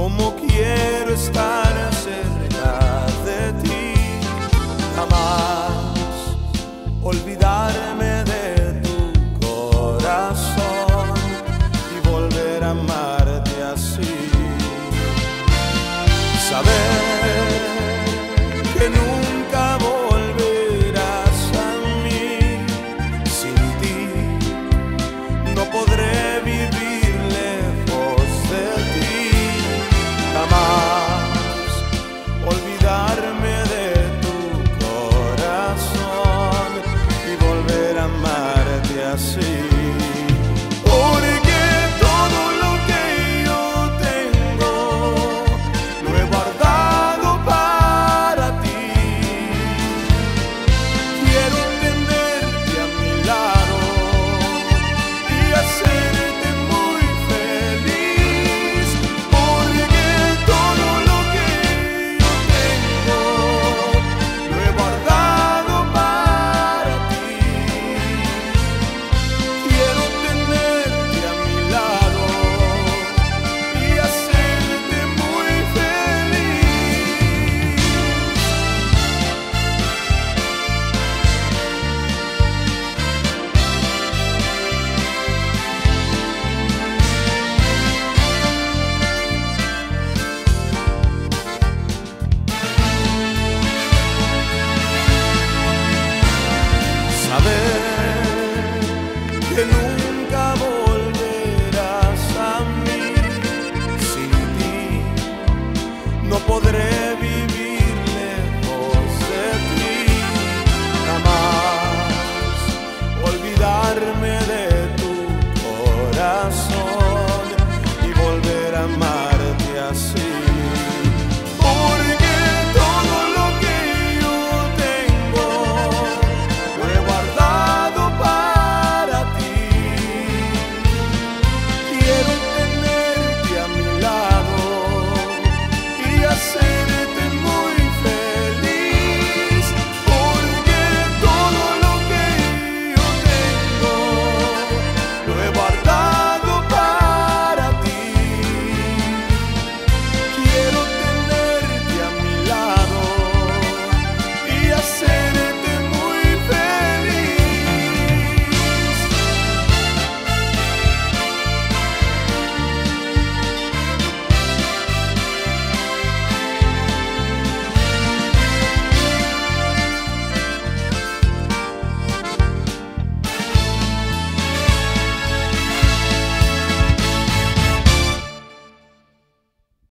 Como quiero estar cerca de ti, jamás olvidarme de tu corazón y volver a amarte así. Saber que nunca volverás a mí, sin ti no podré vivir lejos de ti. Jamás olvidarme de tu corazón y volver a amarte así. Porque todo lo que yo tengo lo he guardado para ti. Quiero tenerte a mi lado y hacerte muy feliz. Porque todo lo que yo tengo lo he guardado para ti. Quiero tenerte a mi lado y hacerte muy feliz. Saber que nunca volverás a mí, sin ti no podré vivir lejos de ti. Jamás olvidarme de tu corazón y volver a amarte así.